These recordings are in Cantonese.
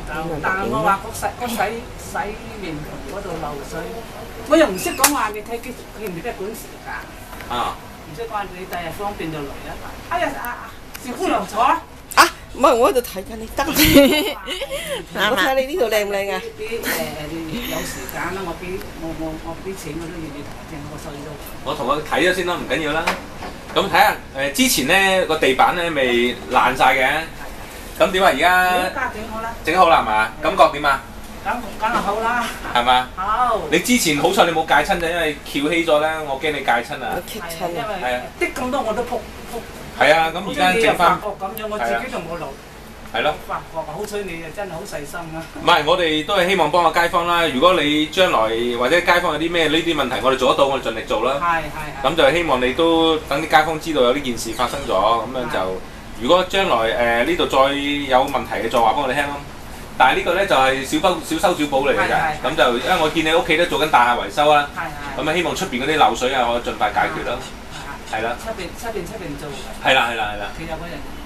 但係我話個洗面台嗰度漏水，我又唔識講話，你睇佢唔記得管時間。啊！唔識講，你第日方便就嚟啦。哎呀，小姑娘坐。 啊，唔係我喺度睇緊你得。我睇下你呢度靚唔靚啊？ 有時間啦，我俾錢我都願意同我收到。 我同佢睇咗先啦，唔緊要啦。咁睇下之前咧個地板咧未爛晒嘅，咁點啊？而家整好啦。整好啦係嘛？感覺點啊？ 梗係好啦。 係嘛？ 好。 你之前好彩你冇戒親啫，因為翹起咗咧，我驚你戒親啊。 棘親啊！ 係啊。的咁多我都撲。 係啊，咁而家整翻。 咁樣我自己仲冇留。 係咯。 發覺好彩你真係好細心啊！ 唔係，我哋都係希望幫個街坊啦。如果你將來或者街坊有啲咩呢啲問題，我哋做得到，我哋盡力做啦。係。咁就希望你都等啲街坊知道有呢件事發生咗，咁樣就如果將來呢度再有問題嘅，再話俾我哋聽咯。但係呢個咧就係小修小補嚟嘅啫。咁就因為我見你屋企都做緊大廈維修啦。咁啊，希望出邊嗰啲漏水啊，可以盡快解決啦。係啦。出邊做。係啦。佢有個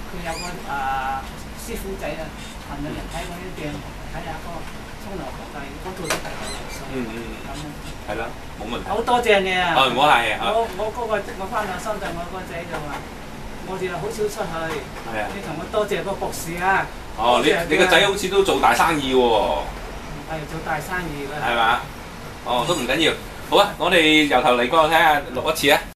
師傅仔啊，行到人睇嗰啲鏡，睇下個沖流服計，嗰度都係漏水。咁係啦，冇問題。好多謝你啊！唔好客氣。我翻到深圳，我個仔就話：我哋好少出去。係啊。你同我多謝個博士啊！哦，你個仔好似都做大生意喎。係做大生意㗎。係嘛？哦，都唔緊要。好啊，我哋由頭嚟過睇下錄一次啊！